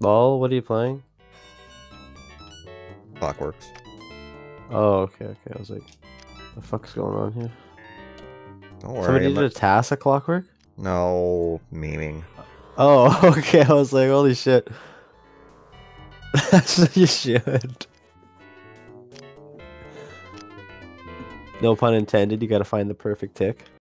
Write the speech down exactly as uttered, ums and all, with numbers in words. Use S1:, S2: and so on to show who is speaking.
S1: Lol, what are you playing?
S2: ClockWerx.
S1: Oh, okay, okay. I was like, the fuck's going on here?
S2: Don't worry.
S1: Somebody
S2: I'm
S1: did
S2: not...
S1: a task at ClockWerx?
S2: No memeing.
S1: Oh, okay. I was like, holy shit. That's what you should. No pun intended. You gotta find the perfect tick.